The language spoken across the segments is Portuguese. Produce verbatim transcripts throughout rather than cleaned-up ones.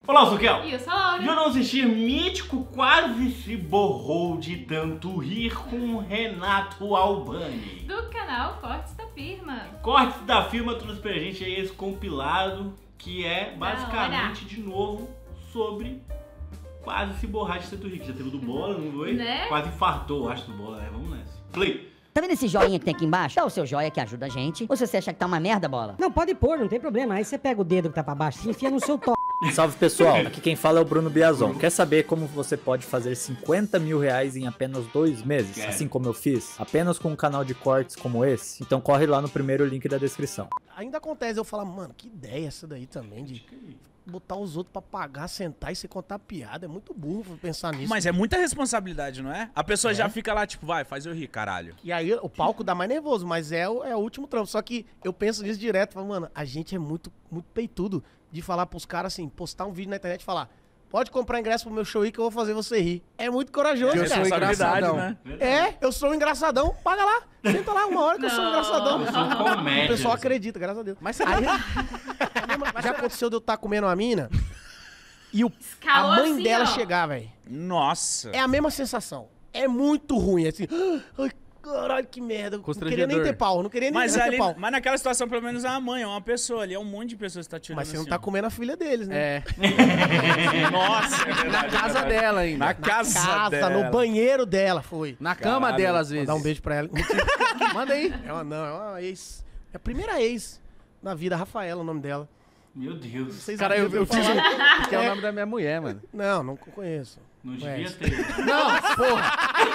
Olá, eu sou o Kel. E eu sou a Laura. E o Não Assistir Mítico quase se borrou de tanto rir com Renato Albani. Do canal Cortes da Firma. Cortes da Firma trouxe pra gente aí esse compilado que é basicamente de novo sobre quase se borrar de tanto rir. Que já teve do Bola, não foi? Né? Quase infartou, acho, do Bola, né? Vamos nessa. Play! Tá vendo esse joinha que tem aqui embaixo? Dá o seu joia que ajuda a gente. Ou se você acha que tá uma merda, Bola? Não, pode pôr, não tem problema. Aí você pega o dedo que tá pra baixo e enfia no seu top. Salve pessoal, aqui quem fala é o Bruno Biazon. Quer saber como você pode fazer cinquenta mil reais em apenas dois meses? É. Assim como eu fiz? Apenas com um canal de cortes como esse? Então corre lá no primeiro link da descrição. Ainda acontece eu falar, mano, que ideia essa daí também de botar os outros pra pagar, sentar e você contar piada. É muito burro pensar nisso. Mas é muita responsabilidade, não é? A pessoa É. já fica lá, tipo, vai, faz eu rir, caralho. E aí o palco dá mais nervoso, mas é o, é o último trampo. Só que eu penso nisso direto, falo, mano, a gente é muito, muito peitudo de falar pros caras assim, postar um vídeo na internet e falar, pode comprar ingresso pro meu show aí que eu vou fazer você rir. É muito corajoso, É cara. responsabilidade, né? É, eu sou um engraçadão, paga lá. Senta lá uma hora que eu sou um Não. engraçadão. Eu sou um comédia. O pessoal acredita, graças a Deus. Mas você Aí, já aconteceu de eu estar comendo uma mina e o, a Escalou mãe assim, dela ó. chegar, velho. Nossa. É a mesma sensação. É muito ruim, assim. Ai, caralho, que merda. Não queria nem ter pau, não queria nem Mas, ter ali, pau. mas naquela situação, pelo menos, é uma mãe, é uma pessoa ali, é um monte de pessoas que tá tirando Mas você não assim, tá ó. comendo a filha deles, né? É, Nossa, é verdade, na é casa verdade. dela ainda. Na casa, Casa, dela. no banheiro dela, foi. Na cama Caralho. dela, às vezes. Dá um beijo pra ela. Manda aí. É uma, não, é uma ex. É a primeira ex na vida, Rafaela, o nome dela. Meu Deus. Vocês Cara, eu, ouviram eu fiz falar? um... Porque é o nome da minha mulher, mano. Não, não conheço. Não Ué, devia ter. Não, porra.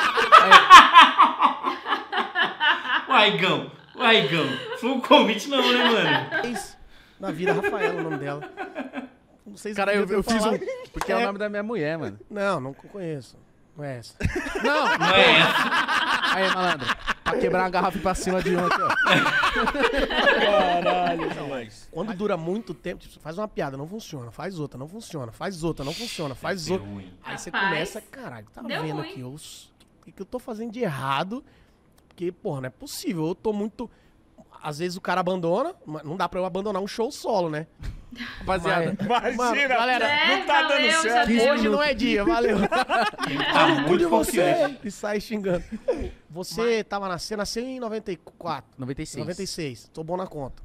O Aigão, o Aigão. Foi um convite não, né, mano? Ex na vida, Rafaela, o nome dela. Vocês Cara, eu, ouviram eu fiz falar? um... Porque é o É. nome da minha mulher, mano. Não, não conheço. Não é essa. Não. Não é essa. Aí, malandro. Pra quebrar uma garrafa e ir pra cima de ontem, ó. Caralho. Não, mas... Quando dura muito tempo, tipo, faz uma piada, não funciona, faz outra, não funciona, faz outra, não funciona, faz outra. ruim. Aí você Rapaz, começa, caralho, tá deu vendo ruim. aqui, eu, o que, que eu tô fazendo de errado? Porque, porra, não é possível, eu tô muito... Às vezes o cara abandona, mas não dá pra eu abandonar um show solo, né? Rapaziada. Mas- Imagina, Mano, galera, É, não tá valeu, dando já certo. deu. hoje não é dia, valeu. Tá Cu de muito você confiante. e sai xingando. Você tava nascendo, nasceu em noventa e quatro, noventa e seis. noventa e seis, tô bom na conta.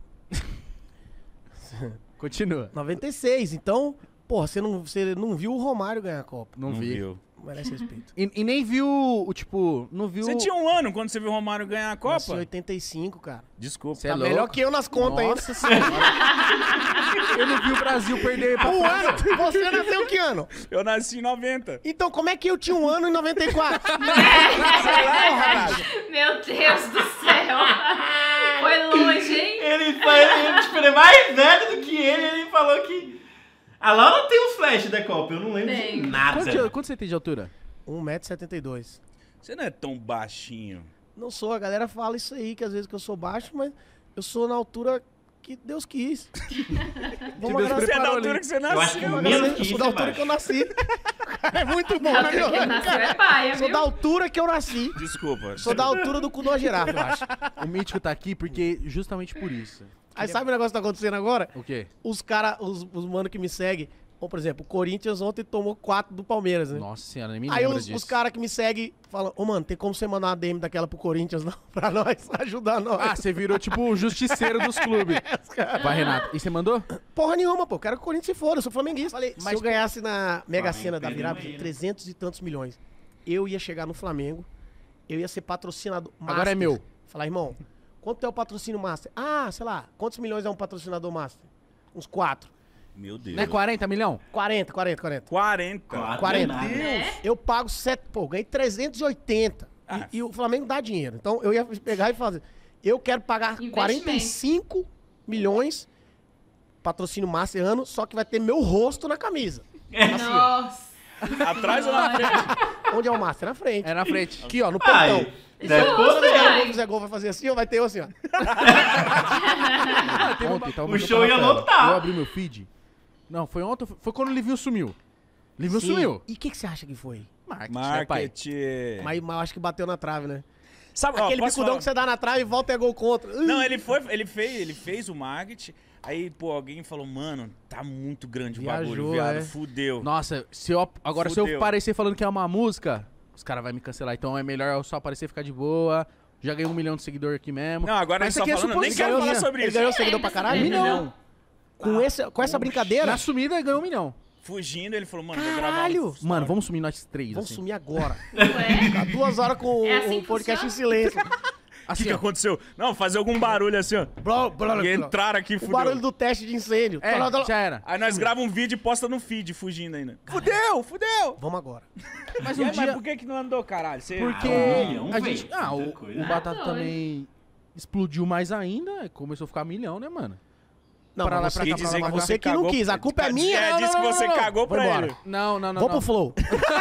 Continua. noventa e seis, então, porra, você não, você não viu o Romário ganhar a Copa. Não, Não vi. viu. Merece respeito. E, e nem viu, o tipo, não viu... Você tinha um ano quando você viu o Romário ganhar a Nasci em Copa? oitenta e cinco, cara. Desculpa. Cê é Tá louco. melhor que eu nas contas ainda. Nossa senhora. Eu não vi o Brasil perder pra Um França. ano? Você nasceu que ano? Eu nasci em noventa. Então como é que eu tinha um ano em noventa e quatro? Meu Deus do céu. Foi longe, hein? Ele foi, ele, tipo, ele é mais velho do que ele, ele falou que... A Laura tem os flashes da Copa, eu não lembro Tem. de nada. Quanto, de- quanto você tem de altura? um metro e setenta e dois. Você não é tão baixinho. Não sou, a galera fala isso aí, que às vezes que eu sou baixo, mas eu sou na altura que Deus quis. Vamos Deus agradecer. Você é da preparou altura ali. que você Eu acho que nasceu. menos Eu que sou isso da é altura baixo. que eu nasci. Cara, é muito bom, A né? altura que ele nasceu é paia, Sou viu? da altura que eu nasci. Desculpa. Sou da altura do cu de uma girafa, eu acho. O Mítico tá aqui porque justamente por isso. Aí sabe o negócio que tá acontecendo agora? O quê? Os caras, os, os mano que me seguem, ou por exemplo, o Corinthians ontem tomou quatro do Palmeiras, né? Nossa senhora, nem me Aí lembra os, disso. os caras que me seguem falam, ô mano, tem como você mandar uma D M daquela pro Corinthians, não? Pra nós, ajudar nós. Ah, você virou tipo o justiceiro dos clubes. Os caras- Vai, Renato. E você mandou? Porra nenhuma, pô. Quero que o Corinthians se foda, eu sou flamenguista. Falei, se Mas- eu ganhasse na Mega Flamengo Sena da perdeu virada aí, de né? trezentos e tantos milhões, eu ia chegar no Flamengo, eu ia ser patrocinador. Agora é master. meu. Falar, irmão, quanto é o patrocínio master? Ah, sei lá, quantos milhões é um patrocinador master? Uns quatro. Meu Deus. Não é quarenta milhão? quarenta, quarenta, quarenta. quarenta. Quatro quarenta. é nada. É? Eu pago sete, pô, ganhei trezentos e oitenta. Ah. E, e o Flamengo dá dinheiro. Então eu ia pegar e fazer. Eu quero pagar Investimento. quarenta e cinco milhões patrocínio master ano, só que vai ter meu rosto na camisa. Assim, ó. Nossa. Atrás ou na frente? Onde é o master? Na frente. É na frente. Aqui, ó, no Ai, portão. deve Isso Toda vez que Ai. eu fizer gol, vai fazer assim, ó, vai ter eu assim, ó. Ontem, tava O mandando show pra ia Rafaela. lotar. Eu abri meu feed. Não, foi ontem, foi quando o Livinho sumiu. Livinho Sim. sumiu. E o que, que você acha que foi? Marketing, né, pai? Marketing. Mas, mas eu acho que bateu na trave, né? Sabe, ó, Aquele posso bicudão falar? que você dá na trave e volta e é gol contra. Não, ele foi, ele fez, ele fez o marketing. Aí, pô, alguém falou, mano, tá muito grande Viajou, o bagulho, viado, é. fudeu. Nossa, se eu, agora se Fudeu. eu aparecer falando que é uma música, os caras vão me cancelar. Então é melhor eu só aparecer e ficar de boa. Já ganhei um milhão de seguidores aqui mesmo. Não, agora Mas ele isso só aqui é falando, nem suposição, quero falar né? sobre Ele isso. ganhou É, seguidor pra desse caralho? jeito. milhão. Com, esse, com essa brincadeira? Na sumida ganhou um milhão. Fugindo, ele falou, mano, vou gravar Caralho! um... Mano, vamos sumir nós três, Vamos assim. sumir agora. Ué? Ficar duas horas com É o- assim o que podcast em funciona? silêncio. O que, Assim, que ó. aconteceu? Não, fazer algum barulho assim, ó. Bro, bro, E bro. entrar aqui, O fudeu. barulho do teste de incêndio. É, Toló, toló. já era. Aí nós gravamos um vídeo e posta no feed, fugindo ainda. Fudeu, fudeu! Vamos agora. Mas E um aí, dia... mas por que que não andou, caralho? Você... Porque Ah, um milhão, a véi. gente... Ah, Muita o, coisa. o Batata Ah, também explodiu mais ainda. Começou a ficar milhão, né, mano? Não, Pra lá, mas pra você, cá, Quer pra dizer lá, que pra cá. você que não quis, a culpa é minha. É, Não, disse não, que não, você não, não. cagou pra Vambora. ele. Não, não, não. Vou não. pro flow.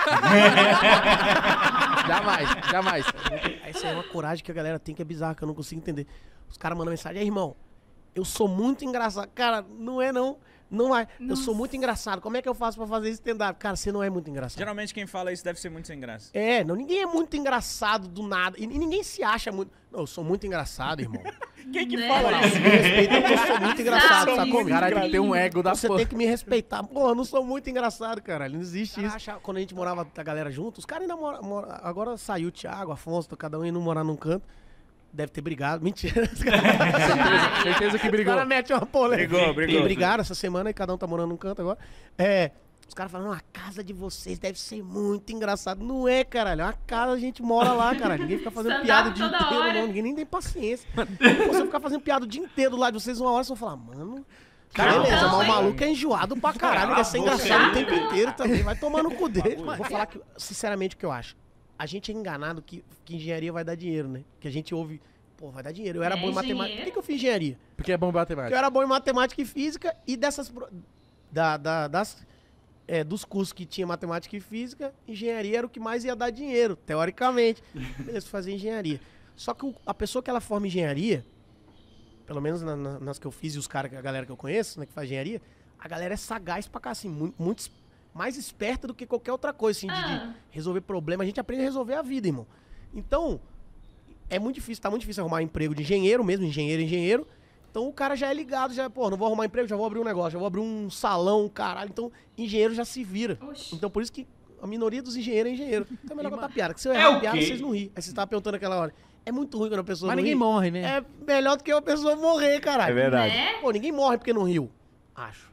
Jamais, jamais. Essa é uma coragem que a galera tem que é bizarra, que eu não consigo entender. Os caras mandam mensagem, aí, irmão, eu sou muito engraçado. Cara, não é não. Não é. Eu sou muito engraçado. Como é que eu faço pra fazer stand-up? Cara, você não é muito engraçado. Geralmente quem fala isso deve ser muito sem graça. É, não, ninguém é muito engraçado do nada. E, e ninguém se acha muito. Não, eu sou muito engraçado, irmão. Quem que Né? fala isso? Me respeita, porque eu sou muito engraçado, Exato. sacou? Cara, ele tem um ego da Você porra. tem que me respeitar. Pô, eu não sou muito engraçado, caralho. Não existe isso. Acha, quando a gente morava a galera junto, os caras ainda moram. Mora, agora saiu o Thiago, Afonso, cada um indo morar num canto. Deve ter brigado. Mentira. Os caras Certeza, certeza que brigou. cara metem uma polêmica. Brigou, brigou. Tem brigaram essa semana e cada um tá morando num canto agora. É. Os caras falam, não, a casa de vocês deve ser muito engraçado. Não é, caralho. É uma casa, a gente mora lá, caralho. Ninguém fica fazendo Stand-up piada o dia toda inteiro, hora. não. Ninguém nem tem paciência. Você ficar fazendo piada o dia inteiro do lado de vocês, uma hora vocês vão falar, mano. Calma, Beleza, mas o hein? maluco é enjoado pra caralho. Cala Quer a ser boca engraçado aí, o tempo velho. inteiro também. Vai tomar no cu dele. Vou falar que, sinceramente, o que eu acho. A gente é enganado que, que engenharia vai dar dinheiro, né? Que a gente ouve, pô, vai dar dinheiro. Eu era É bom em matemática. engenheiro? Por que, que eu fiz engenharia? Porque é bom bater Porque eu era bom em matemática e física e dessas. pro- Da, da- das, é, dos cursos que tinha matemática e física, engenharia era o que mais ia dar dinheiro, teoricamente. Beleza, fazer engenharia. Só que o- a pessoa que ela forma engenharia, pelo menos na- na- nas que eu fiz e os caras, a galera que eu conheço, né, que faz engenharia, a galera é sagaz pra cá, assim, muito, muito es- mais esperta do que qualquer outra coisa, assim, de, de Ah. resolver problema. A gente aprende a resolver a vida, irmão. Então, é muito difícil, tá muito difícil arrumar emprego de engenheiro mesmo, engenheiro, engenheiro. Então o cara já é ligado, já, pô, não vou arrumar emprego, já vou abrir um negócio, já vou abrir um salão, caralho. Então, engenheiro já se vira. Oxi. Então, por isso que a minoria dos engenheiros é engenheiro. Então é melhor contar piada, que se eu É errar o a piada, quê? vocês não riem. Aí você tava perguntando aquela hora. É muito ruim quando a pessoa Mas não ninguém ri. morre, né? É melhor do que uma pessoa morrer, caralho. verdade. Né? Pô, ninguém morre porque não riu. Acho.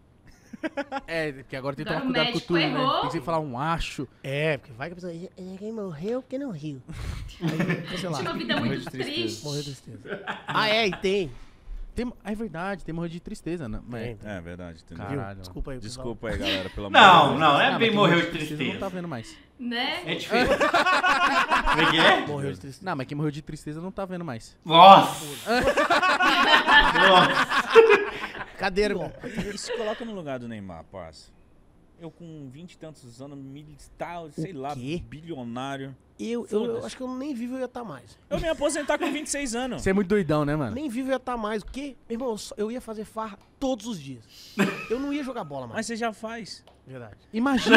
É, porque agora tem que tomar Agora o cuidado com médico tudo, né? errou. Tem que sempre falar um acho. É, porque vai que a pessoa. Ninguém morreu porque não riu. Aí, sei lá. Tinha uma vida muito triste. Morreu de tristeza. Ah, é, e tem. Tem, é verdade, tem morrer de tristeza, né? Mas- Tem, tem. É verdade, entendeu? Viu? Caralho. Desculpa aí, pessoal. Desculpa aí, galera, pelo amor Não, de Deus. não, não é Ah, bem mas morreu quem de tristeza. Não tá vendo mais. Né? É diferente. Como é que é? Morreu de tristeza. Não, mas quem morreu de tristeza não tá vendo mais. Nossa! Nossa! Cadeira, irmão. E se coloca no lugar do Neymar, parça. Eu com vinte e tantos anos, militar, sei lá, quê? bilionário. Eu, eu, eu Foda-se. acho que eu nem vivo eu ia estar mais. Eu me aposentar com vinte e seis anos. Você é muito doidão, né, mano? Nem vivo eu ia estar mais. O quê? Meu irmão, eu só- eu ia fazer farra todos os dias. Eu não ia jogar bola mais. Mas você já faz. Verdade. Imagina.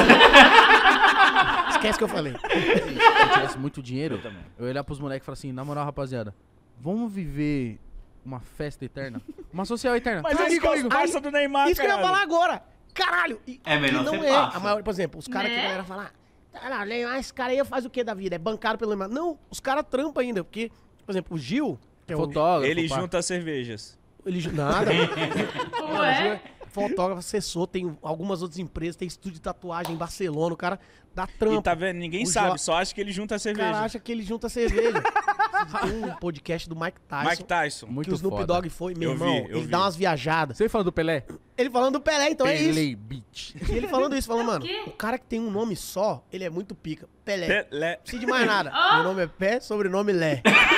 Esquece que eu falei. Se eu tivesse muito dinheiro, Eu também. eu ia olhar pros moleques e falar assim, na moral, rapaziada, vamos viver uma festa eterna? Uma social eterna. Mas Tá esse aqui que é os comigo. parça do Neymar, Isso que eu ia caralho. falar agora. Caralho. E, É melhor e não ser é. parça. A maior, por exemplo, os caras que a Né? galera fala, ah, não, Neymar, esse cara aí faz o que da vida? É bancado pelo Neymar. Não, os caras trampam ainda. Porque, por exemplo, o Gil, que é o... Fotógrafo. Ele pá. junta as cervejas. Ele, ju- nada. Ué? Fotógrafo, assessor, tem algumas outras empresas, tem estúdio de tatuagem em Barcelona, o cara dá E trampo. tá vendo? Ninguém O sabe, Jo- só acha que ele junta a O cerveja. cara acha que ele junta cerveja. Tem um podcast do Mike Tyson, Mike Tyson. Muito que o Snoop foda. Dogg foi, meu Eu vi, irmão, eu ele vi. dá umas viajadas. Você falando do Pelé? Ele falando do Pelé, então é isso. Pelé, bitch. E ele falando isso, falando, mano, quê? o cara que tem um nome só, ele é muito pica. Pelé. Pelé. Não precisa de mais nada. Ó. Meu nome é Pé, sobrenome Lé.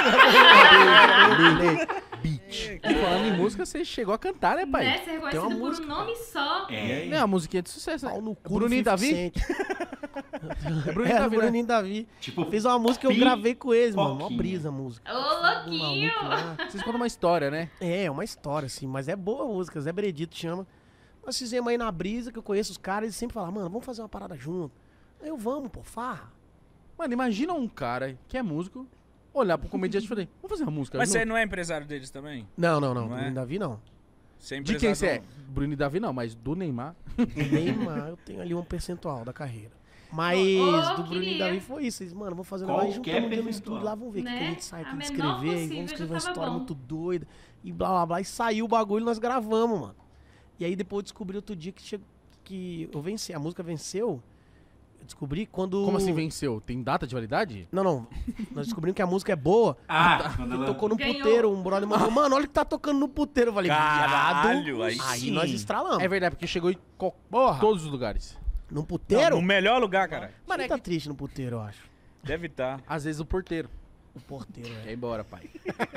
Bitch. E falando em música, você chegou a cantar, né, pai? Né? Ser Tem uma reconhecido por música. um nome só. É. É, a musiquinha de sucesso, né? Pau no cu Bruninho do Davi? Davi? É Bruninho É, Davi, né? Bruninho Davi. Tipo, Fez uma música que eu pi- gravei com eles, mano. Mó poquinho. brisa a música. Ô, Um louquinho! maluco lá. Vocês contam uma história, né? É, é uma história, assim, mas é boa a música, Zé Benedito chama. Nós fizemos aí na brisa, que eu conheço os caras, eles sempre falam, mano, vamos fazer uma parada junto. Aí eu, vamos, pô, farra. Mano, imagina um cara que é músico olhar pro comediante e falar, vamos fazer uma música Mas junto? você não é empresário deles também? Não, não, não, Não é? Bruninho Davi não. Você é De quem você é? empresário. Bruno e Davi não, mas do Neymar. Neymar, eu tenho ali um percentual da carreira. Mas Oh, do Bruno e queria. Davi foi isso. Eles, mano, vamos fazer um Qualquer negócio, juntamos um dia no percentual. estúdio lá, vamos ver o que, Né? que a gente sai A aqui de menor escrever, e possível vamos já escrever uma tava história bom. muito doida, e blá blá blá, e saiu o bagulho e nós gravamos, mano. E aí depois eu descobri outro dia que, chegou, que eu venci, a música venceu, eu descobri quando... Como assim venceu? Tem data de validade? Não, não, nós descobrimos que a música é boa, Ah, quando e ela... tocou no Ganhou. puteiro, um brother mandou, mano, olha o que tá tocando no puteiro. Eu falei, Caralho, viado. aí Aí sim. nós estralamos. É verdade, porque chegou em co- Porra. todos os lugares. No Não, puteiro? no melhor lugar, cara. Mano, é tá triste no puteiro, eu acho. Deve estar. Às vezes o porteiro. O porteiro, é. Quer ir embora, pai.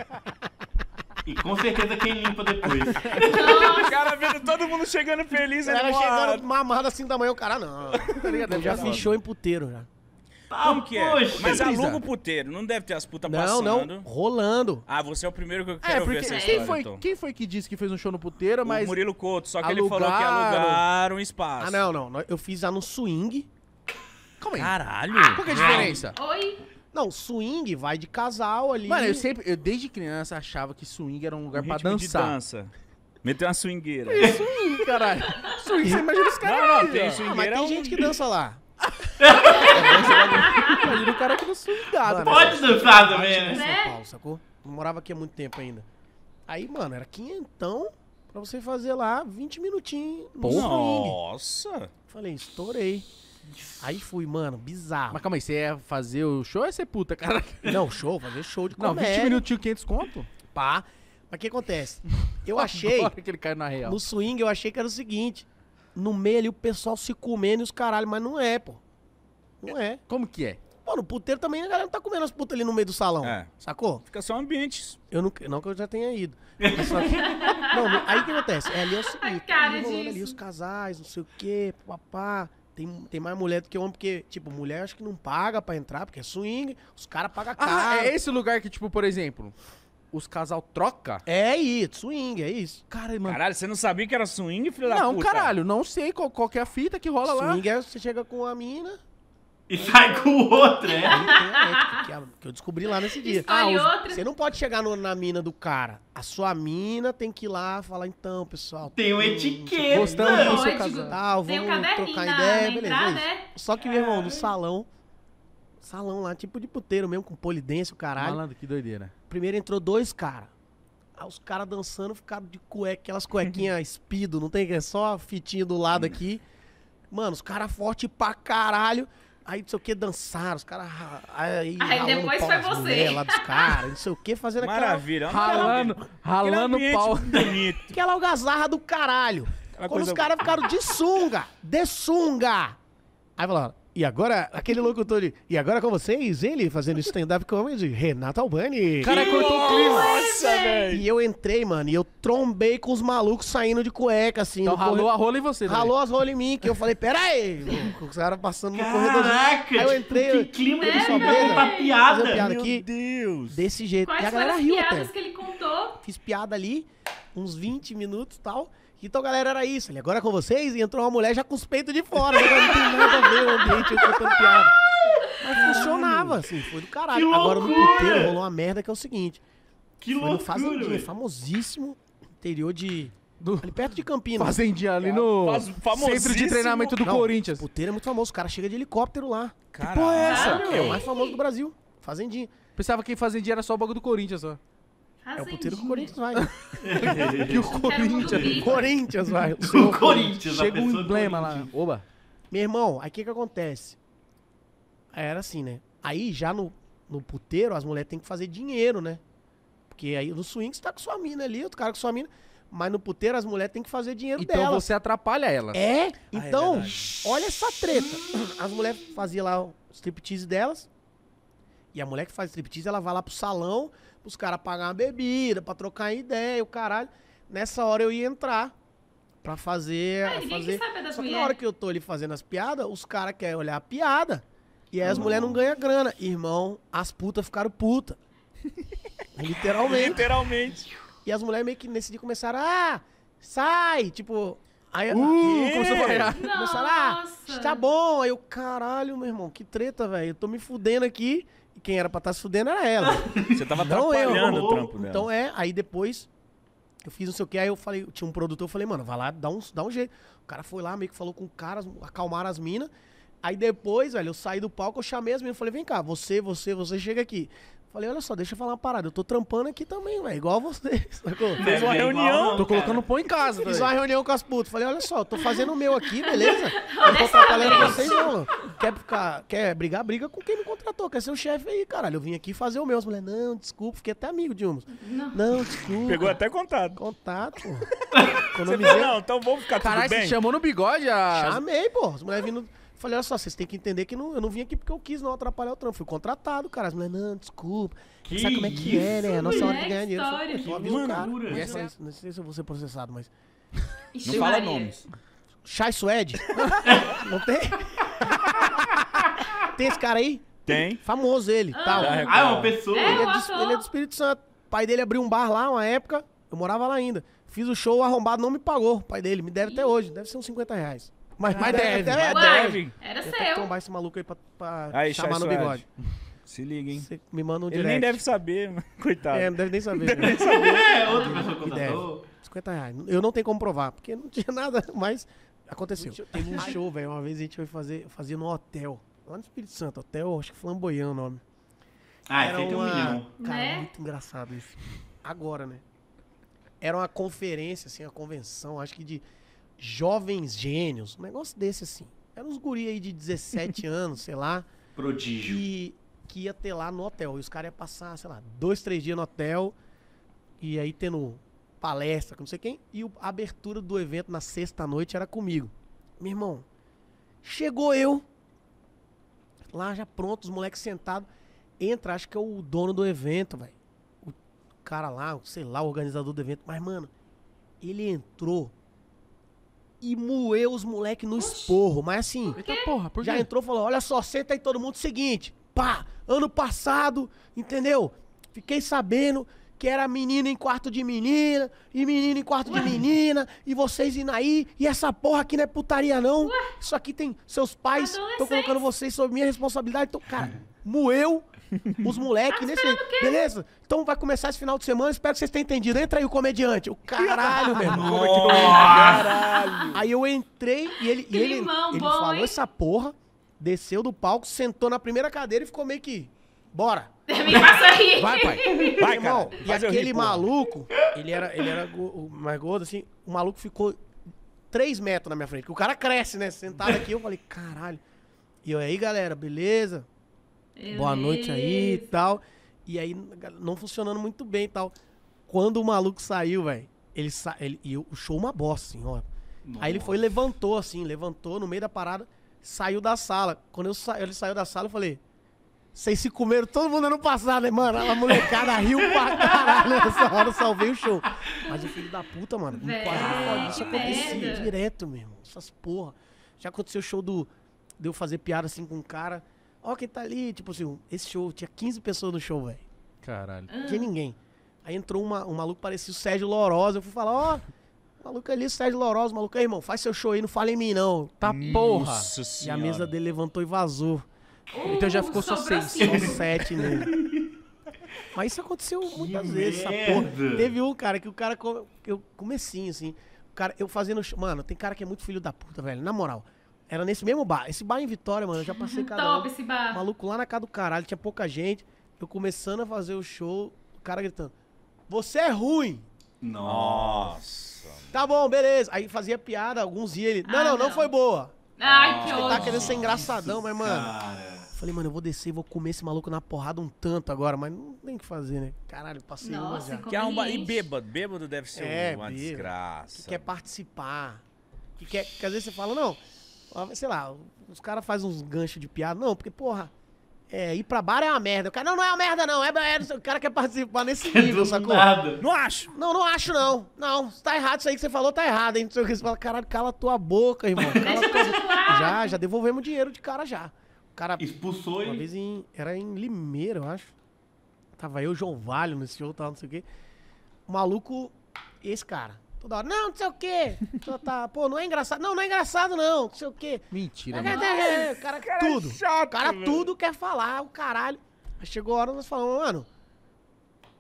E com certeza quem limpa depois. O cara vendo todo mundo chegando feliz. Ela ele chegando morrado. mamada assim da manhã, o cara não. Tá ligado? Eu já fiz show em puteiro já. Como que é? Poxa, Mas brisa. aluga o puteiro. Não deve ter as putas Não, passando. não, rolando. Ah, você é o primeiro que eu É, quero ver porque essa quem história, foi, então. quem foi que disse que fez um show no puteiro, O mas... Murilo Couto, só que ele falou que alugaram. alugaram um espaço. Ah, não, não. Eu fiz já no swing. Calma aí. Caralho. Qual que é a diferença? Oi? Não, swing vai de casal ali. Mano, eu sempre, eu desde criança achava que swing era um lugar Um pra ritmo de dançar. dança. Meteu uma swingueira. Swing, caralho. Swing, você imagina os caras Não, não, aí, tem ó. swing. Ah, mas tem é um- gente que dança lá. Imagina o cara aqui no swingado. Mano, Pode dançar Bate também, em né? São Né? Paulo, sacou? Não morava aqui há muito tempo ainda. Aí, mano, era quinhentão pra você fazer lá vinte minutinhos no swing. Nossa. Falei, estourei. Aí fui, mano, bizarro. Mas calma aí, você ia fazer o show ou ia ser puta, cara? Não, show, fazer show de Não, comédia. vinte minutinhos, quinhentos conto? Pá. Mas o que acontece? Eu achei, Agora que ele caiu na real. no swing, eu achei que era o seguinte. No meio ali o pessoal se comendo e os caralho, mas não é, pô. Não é. Como que é? Pô, no puteiro também a galera não tá comendo as putas ali no meio do salão. É. Sacou? Fica só um ambiente. Eu não, não que eu já tenha ido. Mas só que- não, no- aí o que acontece? É ali é o seguinte, A cara tá rolando ali disso. os casais, não sei o quê, papá. Tem, tem mais mulher do que homem, porque, tipo, mulher acho que não paga pra entrar, porque é swing, os caras pagam caro. Ah, é esse lugar que, tipo, por exemplo, os casal troca? É isso, swing, é isso. Cara, mano. Caralho, você não sabia que era swing, filho da Não, puta? caralho, não sei qual, qual que é a fita que rola lá. Swing é você chega com a mina, E sai com o outro, é? aí tem a ética, que, é- que eu descobri lá nesse dia. Escolhe os- outra. Você não pode chegar no- na mina do cara. A sua mina tem que ir lá falar, então, pessoal. Tem uma hum, etiqueta. Gostamos do Não, seu é casal. tipo- Tal, Tem um vamos caderninho trocar na, ideia, na beleza. entrada, é é? isso. Só que, meu irmão, no salão, salão lá, tipo de puteiro mesmo, com polidência, o caralho. Malandro, que doideira. Primeiro entrou dois caras. Aí os caras dançando ficaram de cueca, aquelas cuequinhas espido, não tem que é só a fitinha do lado aqui. Mano, os caras fortes pra caralho. Aí não sei o que, dançaram, os caras. Aí, Aí ralando depois pau foi nas você. mulheres lá dos caras, não sei o que, fazendo aquela, Maravilha. Ralando, Aquele ralando o ambiente pau. bonito. aquela algazarra do caralho. Aquela Quando coisa- os caras ficaram de sunga, de sunga. Aí falaram, e agora, aquele locutor de, e agora com vocês, ele fazendo stand-up comedy, Renato Albani. O cara cortou o clima. Nossa, velho. E eu entrei, mano, e eu trombei com os malucos saindo de cueca, assim. Então no ralou corre- a rola em você, né? Ralou as rolas em mim, que eu falei, pera aí, os caras passando no corredor. Caraca, Aí eu tipo, entrei, que clima Né, de sua velho? boca, contar fazer piada. piada Meu aqui, Deus. desse jeito. Quais e a foram galera as riu piadas até. que ele contou? Fiz piada ali, uns vinte minutos e tal. Então, galera, era isso. Ele, agora com vocês, e entrou uma mulher já com os peitos de fora. Agora não tem nada a ver o ambiente, eu contando piada. Mas funcionava, assim, foi do caralho. Que Agora no loucura! puteiro rolou uma merda que é o seguinte. Que Foi no loucura, Fazendinha, velho. famosíssimo, interior de... Do- Ali perto de Campinas. Fazendinha ali no Faz- centro de famosíssimo. treinamento do Não, Corinthians. Puteiro é muito famoso, o cara chega de helicóptero lá. Caralho. porra é essa? É o mais famoso do Brasil, Fazendinha. Pensava que Fazendinha era só o bagulho do Corinthians, só. É o puteiro que o Corinthians vai. E o Corinthians. Corinthians vai. O Corinthians, a Chega um pessoa do emblema lá. Corinthians. Oba. Meu irmão, aí o que que acontece? Era assim, né? Aí já no, no puteiro, as mulheres têm que fazer dinheiro, né? Porque aí no swing você tá com sua mina ali, outro cara com sua mina. Mas no puteiro as mulheres têm que fazer dinheiro Então delas. você atrapalha ela. É, então, verdade. olha essa treta. As mulheres faziam lá o striptease delas. E a mulher que faz striptease, ela vai lá pro salão, os caras pagar uma bebida, pra trocar ideia, o caralho. Nessa hora eu ia entrar pra fazer. Ah, ninguém fazer... quer saber das Só que na mulheres. hora que eu tô ali fazendo as piadas, os caras querem olhar a piada. E aí as mulheres não ganham grana. Irmão, as putas ficaram putas. Literalmente. Literalmente. E as mulheres meio que nesse dia começaram, ah, sai, tipo... Aí, Uh, começou a vaiar. começaram, ah, Nossa. tá bom. Aí eu, caralho, meu irmão, que treta, velho. Eu tô me fudendo aqui. E quem era pra estar se fudendo era ela. Você tava Não eu. atrapalhando o trampo dela. Então é, aí depois Eu fiz não sei o que, aí eu falei, tinha um produtor, eu falei, mano, vai lá, dá um, dá um jeito. O cara foi lá, meio que falou com o cara, acalmaram as minas. Aí depois, velho, eu saí do palco, eu chamei as minas, falei, vem cá, você, você, você, chega aqui. Falei, olha só, deixa eu falar uma parada, eu tô trampando aqui também, velho, igual você, sacou? Fez uma reunião. Tô colocando pão em casa, Fiz velho. uma reunião com as putas. Falei, olha só, eu tô fazendo o meu aqui, beleza? Não tô atrapalhando vocês, não. Quer, ficar, quer brigar, briga com quem me contratou. Quer ser o chefe aí, caralho. Eu vim aqui fazer o meu. As mulheres, não, desculpa, fiquei até amigo de umas. Não. Não, desculpa. Pegou até contato. Contato, pô. Você Economizei. falou, não, então vamos ficar Caralho, tudo você bem. chamou no bigode a... Chamei, pô. As mulheres vindo... Falei, olha só, vocês têm que entender que não, eu não vim aqui porque eu quis não atrapalhar o trampo. Fui contratado, cara. As mulheres, não, desculpa. Que Sabe como é que é, né? A nossa hora de mulher, ganhar dinheiro. Eu história. só- só aviso o cara. loucura. Não sei se- Não sei se eu vou ser processado, mas... Ixi, Não fala Maria. nomes. Chai Suede? Não tem? Tem esse cara aí? Tem. Famoso ele, tal. Já Ah, é uma pessoa. É, Ele é, o do, ator. ele é do Espírito Santo. O pai dele abriu um bar lá uma época. Eu morava lá ainda. Fiz o show, o arrombado não me pagou. O pai dele me deve até hoje. Deve ser uns cinquenta reais. Mas, Mas deve, até, mas até deve. hoje. Era Tem até que seu. tombar esse maluco aí pra, pra Aí, chamar Chai no Suede. bigode. Se liga, hein? Você me manda um Ele direct. nem deve saber, mas coitado. É, não deve nem saber. né? É, outra pessoa Me contratou. deve. cinquenta reais. Eu não tenho como provar, porque não tinha nada, mas aconteceu. Teve um show, velho, uma vez a gente foi fazer, fazia no hotel, lá no Espírito Santo, hotel, acho que Flamboyant o nome. Ah, Era esse aí tem um uma- milhão. Cara, Né? muito engraçado isso. Agora, né? Era uma conferência, assim, uma convenção, acho que de jovens gênios, um negócio desse, assim. Eram uns guri aí de dezessete anos, sei lá, Prodígio. que, que ia ter lá no hotel. E os caras iam passar, sei lá, dois, três dias no hotel, e aí tendo palestra com não sei quem, e o- a abertura do evento na sexta-noite era comigo. Meu irmão, chegou eu, lá já pronto, os moleques sentados, entra, acho que é o dono do evento, velho. O cara lá, sei lá, o organizador do evento, mas, mano, ele entrou e moeu os moleques no esporro, mas assim... Eita porra, por quê? Já entrou e falou, olha só, senta aí todo mundo, seguinte, pá, ano passado, entendeu? Fiquei sabendo que era menina em quarto de menina, e menina em quarto de menina, e vocês indo aí, e essa porra aqui não é putaria não, isso aqui tem, seus pais estão Adolescentes. colocando vocês sob minha responsabilidade, então, cara, moeu os moleques nesse... Beleza? Então vai começar esse final de semana, espero que vocês tenham entendido, entra aí o comediante, o caralho, meu irmão. Caralho. Aí eu entrei e ele, e ele, Climão ele bom, falou hein? essa porra, desceu do palco, sentou na primeira cadeira e ficou meio que, bora. Me passa aí. Vai, pai. Vai, Irmão, cara. e Faz eu rir, aquele porra. maluco, ele era, ele era go- o mais gordo, assim, o maluco ficou três metros na minha frente, que o cara cresce, né, sentado aqui, eu falei, caralho. E eu, aí, galera, beleza? Boa noite aí e tal. E aí, não funcionando muito bem e tal. Quando o maluco saiu, velho, ele, sa ele e o show uma bosta, assim, ó. Aí ele foi e levantou, assim, levantou no meio da parada, saiu da sala. Quando eu sa ele saiu da sala, eu falei, vocês se comeram todo mundo ano passado, né, mano? A molecada riu pra caralho nessa hora, eu salvei o show. Mas o filho da puta, mano, Véi, quase não pode. Isso que acontecia merda. direto, meu irmão. Essas porra. Já aconteceu o show do... De eu fazer piada, assim, com um cara. Ó, quem tá ali, tipo assim, esse show, tinha quinze pessoas no show, velho. Caralho. Não tinha ninguém. Aí entrou uma, um maluco, parecia o Sérgio Lorosa. Eu fui falar, ó, maluco ali, o Sérgio Lorosa, maluco aí, irmão, faz seu show aí, não fala em mim, não. Tá porra. Nossa E a senhora. mesa dele levantou e vazou. Então já ficou só sobrou seis. cinco. Só sete nele. Mas isso aconteceu muitas vezes, essa merda. porra. Teve um, cara, que o cara, co- eu comecinho, assim, o cara, eu fazendo show, mano, tem cara que é muito filho da puta, velho, na moral. Era nesse mesmo bar, esse bar em Vitória, mano, eu já passei cada Top um. esse bar. Maluco lá na casa do caralho, tinha pouca gente, eu começando a fazer o show, o cara gritando, você é ruim. Nossa. Tá bom, beleza. Aí fazia piada, alguns iam ele, não, Ah, não, não não. foi boa. Ai, que Ele tá ódio. querendo ser engraçadão, mas, mano... Cara. Falei, mano, eu vou descer e vou comer esse maluco na porrada um tanto agora, mas não tem o que fazer, né? Caralho, passei uma Nossa, já. inconveniente. Que é um ba... E bêbado. Bêbado deve ser É, uma bêbado. desgraça. Que quer participar. Que quer, que às vezes você fala, não, ó, sei lá, os caras fazem uns ganchos de piada. Não, porque, porra, é, ir pra bar é uma merda. O cara, não, não é uma merda, não. É, é, o cara quer participar nesse nível, Do sacou? nada. Não acho. Não, não acho, não. Não, tá errado isso aí que você falou, tá errado, hein? Não sei o que. Você fala, caralho, cala a tua boca, irmão. Cala a tua boca. Já, já devolvemos dinheiro de cara já. O cara, Expulsou uma ele. vez em, era em Limeira, eu acho. Tava eu, João Valho, nesse show, tal, não sei o quê. O maluco, esse cara, toda hora, não, não sei o quê. Só tá, pô, não é engraçado. Não, não é engraçado, não, não sei o quê. Mentira, É, mano. é, é, o cara, tudo. chato, o cara velho. tudo quer falar, o caralho. Aí chegou a hora, nós falamos, mano,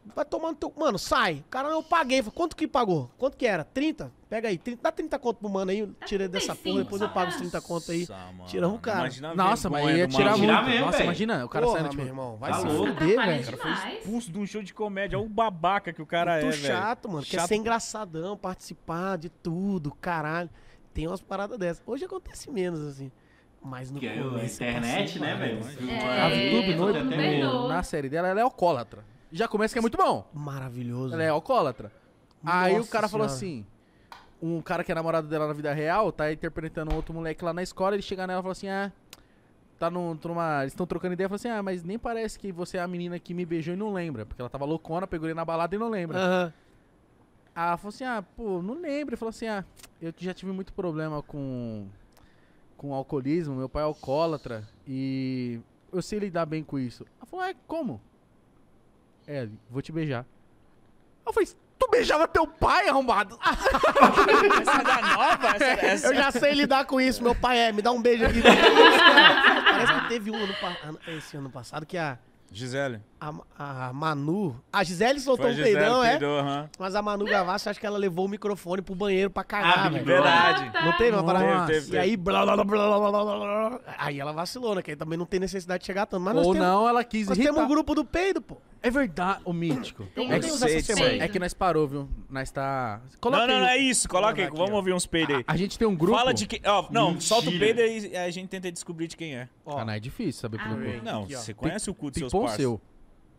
vai tomando teu... Mano, sai. O cara, eu paguei. Falei, quanto que pagou? Quanto que era? trinta? Pega aí. trinta, dá trinta conto pro mano aí. Tirei dessa porra, depois eu pago os trinta conto aí. Tiramos o cara. Imagina a Nossa, mas vergonha ia do tirar maluco. muito. Tirar mesmo, Nossa, velho. imagina, o cara Porra, saindo, tipo... meu irmão. Vai tá se louco. fuder, Atrapalha velho. O cara foi demais. expulso de um show de comédia. Olha o babaca que o cara é, Muito velho. chato, mano. Quer Chato. ser engraçadão, participar de tudo, caralho. Tem umas paradas dessas. Hoje acontece menos, assim. Mas no Que é a começo, internet, passei né, mal, velho? mano. Viu É, uma- A VTube é, no, tudo no- bem novo. na série dela, ela é alcoólatra. Já começa que é muito bom. Maravilhoso. Ela é alcoólatra. Aí o Nossa cara falou Senhora. assim... Um cara que é namorado dela na vida real, tá interpretando um outro moleque lá na escola, ele chega nela e fala assim, ah... Tá num, tô numa, eles estão trocando ideia, fala assim, ah, mas nem parece que você é a menina que me beijou e não lembra. Porque ela tava loucona, pegou ele na balada e não lembra. Aham. Aí ela falou assim, ah, pô, não lembro. Ele falou assim, ah, eu já tive muito problema com... Com alcoolismo, meu pai é alcoólatra e... Eu sei lidar bem com isso. Ela falou, é, como? É, vou te beijar. Eu falei, tu beijava teu pai, arrombado? Essa da nova? Essa, essa... Eu já sei lidar com isso, meu pai é. Me dá um beijo aqui. Parece que teve um ano, pa- ano- esse ano passado que a, Gisele. a, a Manu... A Gisele soltou Foi a um Gisele peidão, é? peidou, aham. Mas a Manu Gavassi, acho que ela levou o microfone pro banheiro pra cagar, Ah, velho. Verdade. Não teve uma parada? Nossa. Teve, teve, E aí, blá, blá, blá, blá, blá, blá, blá. Aí ela vacilou, né? Que aí também não tem necessidade de chegar tanto. Mas nós Ou temos, não, ela quis nós irritar. temos um grupo do peido, pô. É verdade, o mítico. Tem É um que, grupo sei, de sei. peido. é que nós parou, viu? Nós tá... Não, Coloca não, aí não, o- é isso. Coloca aí, aqui, vamos ó. ouvir uns peidos aí. A gente tem um grupo... Fala de quem... Ó, não, Mentira. solta o peido e a gente tenta descobrir de quem é. Ó, Ah, não, é difícil saber pelo Ah, grupo. Não, Aqui, ó. você conhece o cu dos seus Pipom parceiros. seu.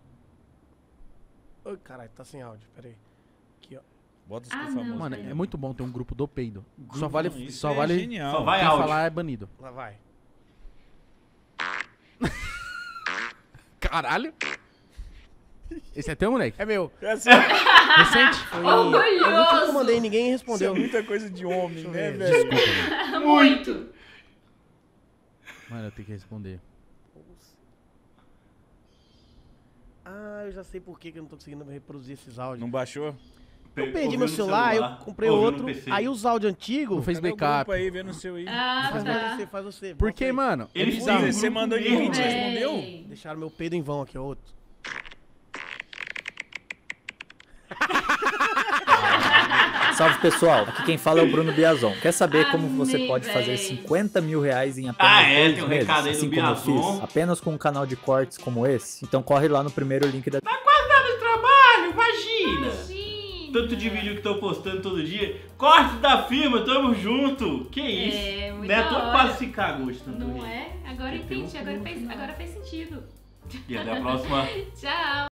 Oi, caralho, tá sem áudio, peraí. Aqui, ó. Bota os Ah, cu famosos. não. Mano, aí. é muito bom ter um grupo do peido. Só Não, vale... isso Só é vale... genial. Só vai Quem áudio. falar é banido. Lá vai. Caralho. Esse é teu, moleque? É meu. É assim, Recente? Foi o último que eu Orgulhoso. mandei e ninguém isso é respondeu. muita coisa de homem, Deixa eu né, ver. velho? Muito. Mano, eu tenho que responder. Ah, eu já sei por que que eu não tô conseguindo reproduzir esses áudios. Não baixou? Eu perdi meu celular, eu comprei outro, aí os áudios antigos... Não fez Cadê o backup. grupo aí, vê no seu aí. Ah, Faz tá. você, faz você. Porque, bota aí. mano... Ele é fez bizarro. um Você grupo mandou e mesmo, ninguém te velho. respondeu? Ei. Deixaram meu peido em vão aqui, ó, outro. Salve pessoal, aqui quem fala é o Bruno Biazon. Quer saber como você Amei, pode fazer véi. cinquenta mil reais em apenas Ah, é, dois tem um meses, recado aí do assim como eu Biazon. fiz, apenas com um canal de cortes como esse? Então corre lá no primeiro link da... Quase nada de trabalho, imagina! Imagina. Tanto de vídeo que tô postando todo dia. Corte da firma, tamo junto. Que isso? É, muito Neto da hora. quase se cagou de tanto Não rir. é? Agora eu Tem um entendi, agora cu no fez, final. agora fez sentido. E até a próxima. Tchau.